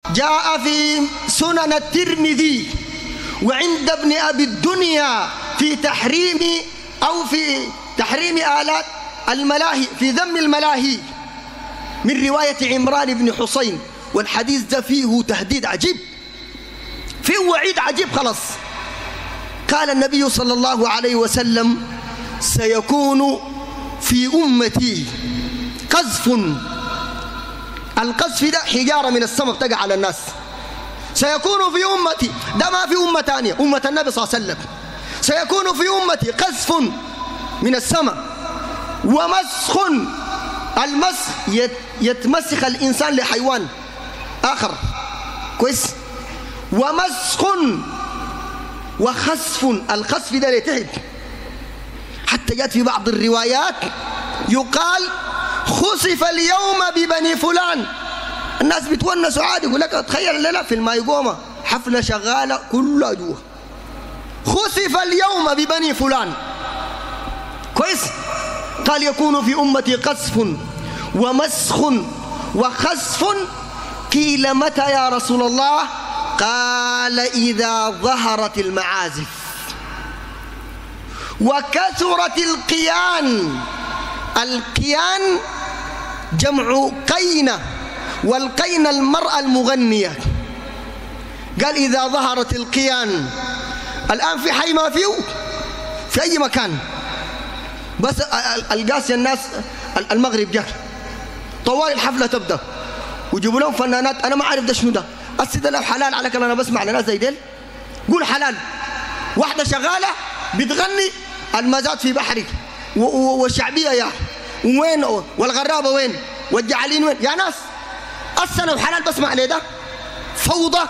جاء في سنن الترمذي وعند ابن أبي الدنيا في تحريم آلات الملاهي، في ذم الملاهي، من رواية عمران بن حسين. والحديث ده فيه تهديد عجيب، فيه وعيد عجيب. خلاص قال النبي صلى الله عليه وسلم: سيكون في أمتي قذف. القذف ده حجارة من السماء تقع على الناس. سيكون في أمتي، ده ما في أمة ثانية، أمة النبي صلى الله عليه وسلم. سيكون في أمتي قذف من السماء ومسخ. المسخ يتمسخ الإنسان لحيوان آخر، كويس. ومسخ وخسف. الخسف ده يتعب، حتى جاءت في بعض الروايات يقال: خسف اليوم ببني فلان. الناس بتونسوا عادي، يقول لك تخيل لنا في المايقومة حفلة شغالة كلها جوا، خسف اليوم ببني فلان، كويس. قال: يكون في أمتي قذف ومسخ وخسف. قيل: متى يا رسول الله؟ قال: إذا ظهرت المعازف وكثرت القيان. القيان جمع قينة، والقينة المرأة المغنية. قال: إذا ظهرت القيان. الآن في حي ما فيه، في أي مكان، بس القاسي الناس المغرب جاء طوال الحفلة تبدأ ويجيبوا لهم فنانات. أنا ما أعرف ده شنو ده. أسد لو حلال عليك، أنا بسمع لناس زي ديل قول حلال. واحدة شغالة بتغني المزاد في بحري والشعبية يا وين، والغرابة وين، والجعلين وين يا ناس. أصلا وحلال بسمع ليه ده. فوضى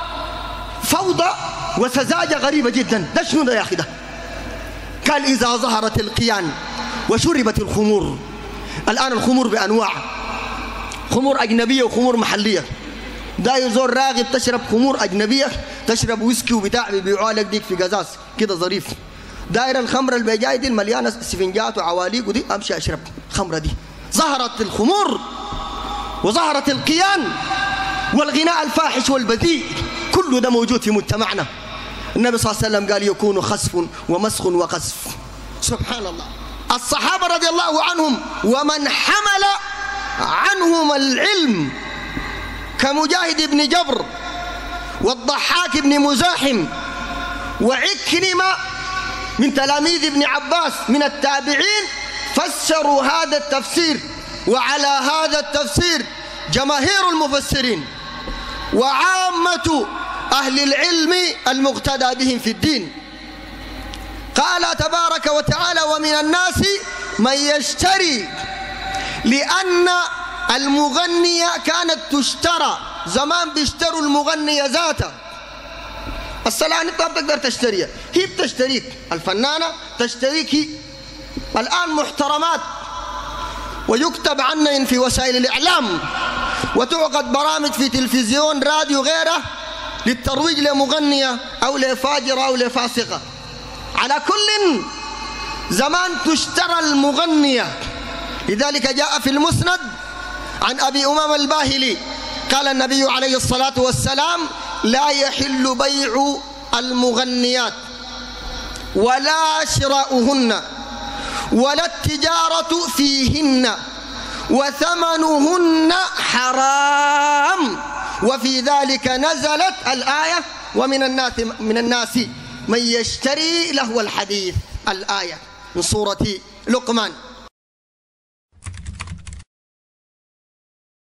فوضى وسذاجة غريبة جدا. ده شنو ده يا أخي ده؟ قال: إذا ظهرت القيان وشربت الخمور. الآن الخمور بأنواع، خمور أجنبية وخمور محلية. ده يزور راغب تشرب خمور أجنبية، تشرب ويسكي وبتاع بيبيعوها لك ديك في قزاز كده ظريف. داير الخمرة اللي بيجاي دي المليانة سفنجات وعواليق ودي أمشي أشرب خمرة دي. ظهرت الخمور وظهرت القيان والغناء الفاحش والبذيء، كل ده موجود في مجتمعنا. النبي صلى الله عليه وسلم قال: يكون خسف ومسخ وقذف. سبحان الله. الصحابة رضي الله عنهم ومن حمل عنهم العلم كمجاهد بن جبر والضحاك بن مزاحم وعكرمة من تلاميذ ابن عباس من التابعين فسروا هذا التفسير. وعلى هذا التفسير جماهير المفسرين وعامة أهل العلم المقتدى بهم في الدين. قال تبارك وتعالى: ومن الناس من يشتري. لأن المغنية كانت تشترى زمان، بيشتروا المغنية ذاتها. الصلاة أنت بتقدر تشتريها، هي بتشتريك، الفنانة تشتريك هي. الآن محترمات ويكتب عنهن في وسائل الإعلام وتعقد برامج في تلفزيون راديو غيره للترويج لمغنية أو لفاجرة أو لفاسقة. على كل زمان تشترى المغنية. لذلك جاء في المسند عن أبي أمامة الباهلي قال النبي عليه الصلاة والسلام: لا يحل بيع المغنيات ولا شراؤهن ولا التجارة فيهن وثمنهن حرام. وفي ذلك نزلت الآية: ومن الناس من يشتري لهو الحديث. الآية من سورة لقمان.